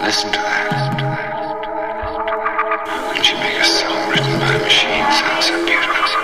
Listen to that. Wouldn't you make a song written by a machine sound so beautiful?